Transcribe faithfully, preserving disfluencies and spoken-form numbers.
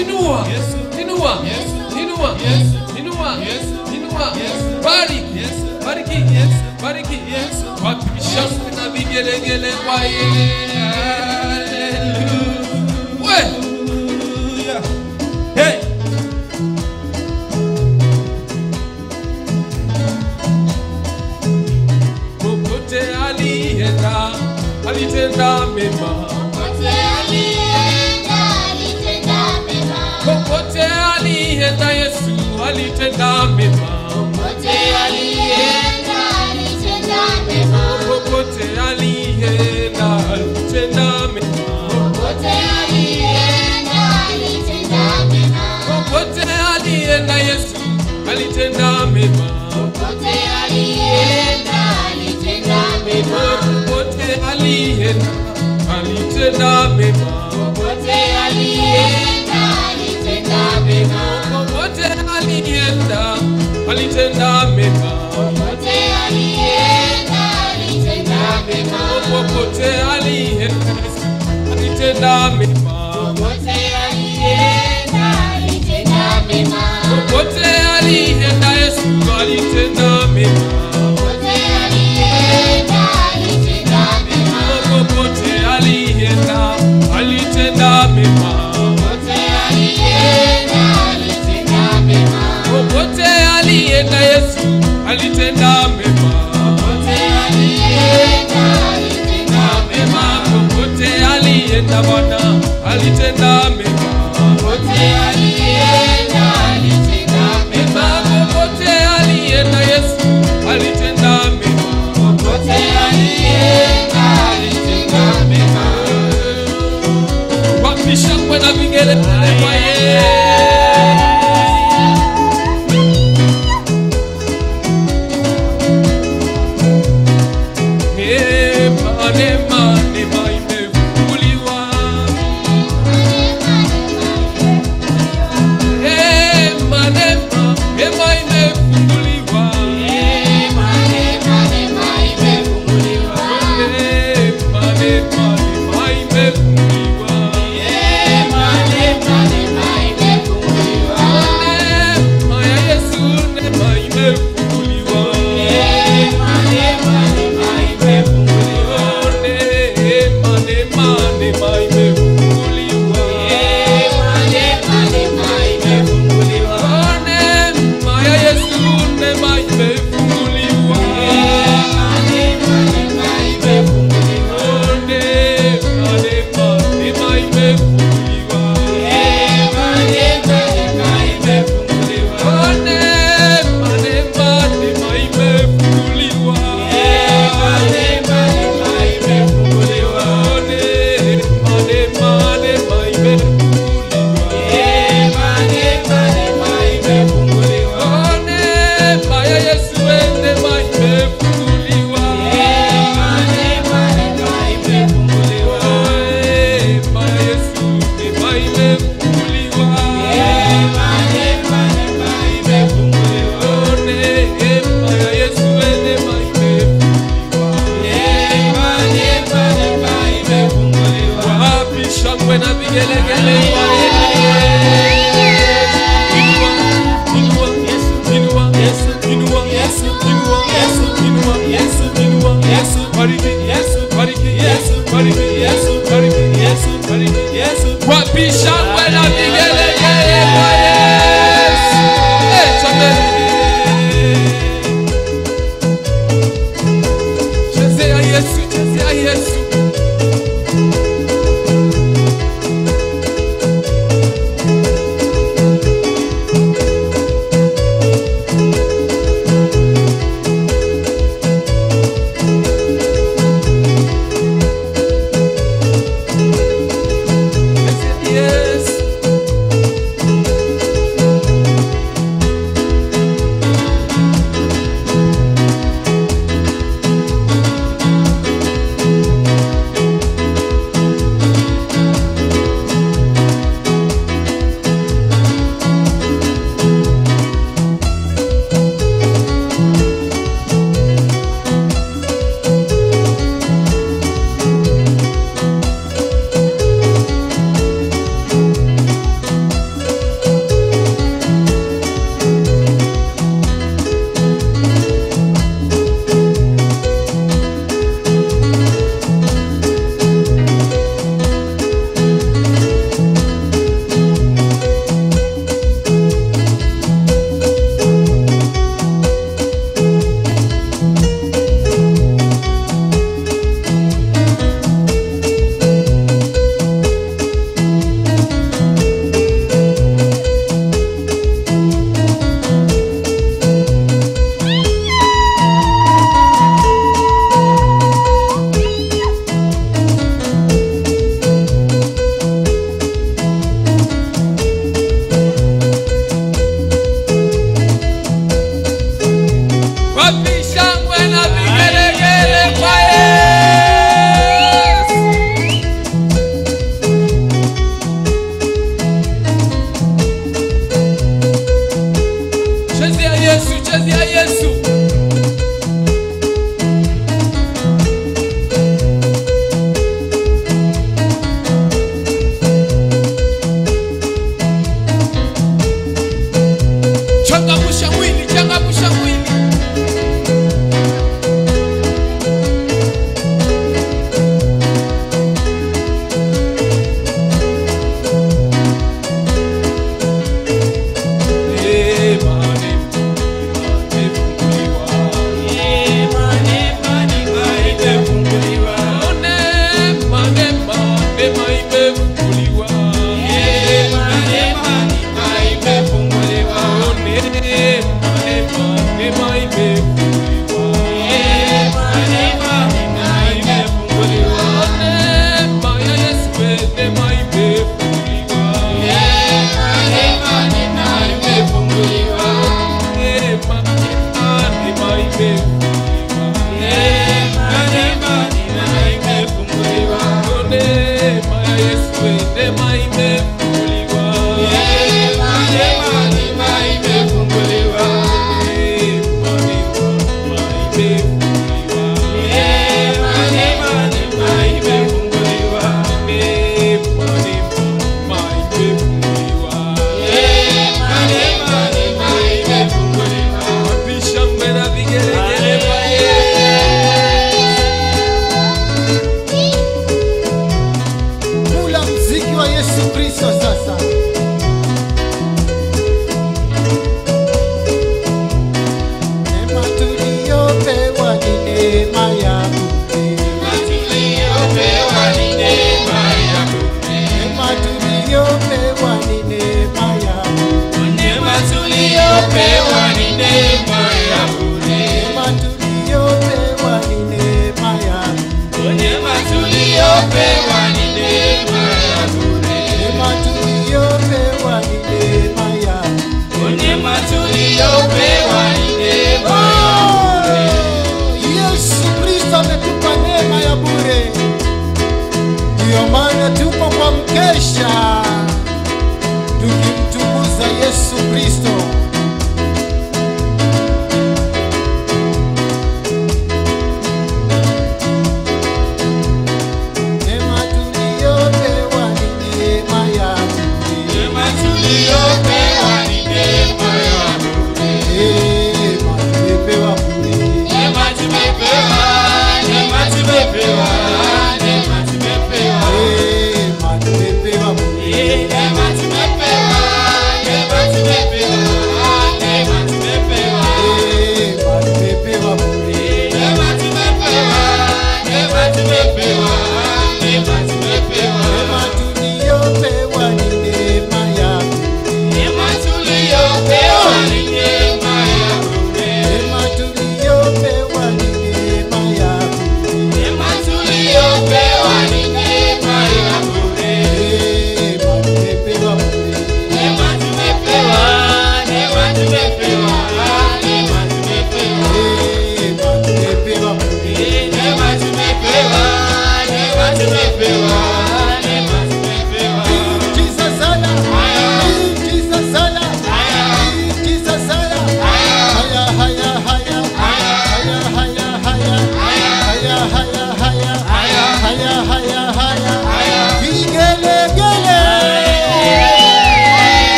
Inua, inua, inua, inua, inua. Bariki, bariki, bariki. Wapi shangwe na vigelegele kwa yeye. Hallelujah. Hey. Popote alienda, alitenda mema. Popote alienda, alitenda mema. Popote alienda Yesu, alitenda mema. Popote alienda, alitenda mema. Popote alienda, alitenda mema. Popote alienda, alitenda mema. Popote alienda Yesu, alitenda mema. Popote alienda, alitenda mema. Popote alienda, alitenda mema. Popote alienda, alitenda mema. Popote alienda, alitenda mema. Popote alienda, alitenda mema. Popote alienda, alitenda mema. Popote alienda, alitenda mema. Popote alienda Yesu, alitenda mema. Popote alienda, alitenda mema. Popote alienda, alitenda mema. Popote alienda, alitenda mema. Popote alienda Yesu, alitenda mema. Popote alienda, alitenda mema. Popote alienda Bwana, alitenda mema. Popote alienda, alitenda mema. Popote alienda Yesu, alitenda mema. Popote alienda, alitenda mema. Wapi shangwe na vigelegele kwa yeye. When I begin again.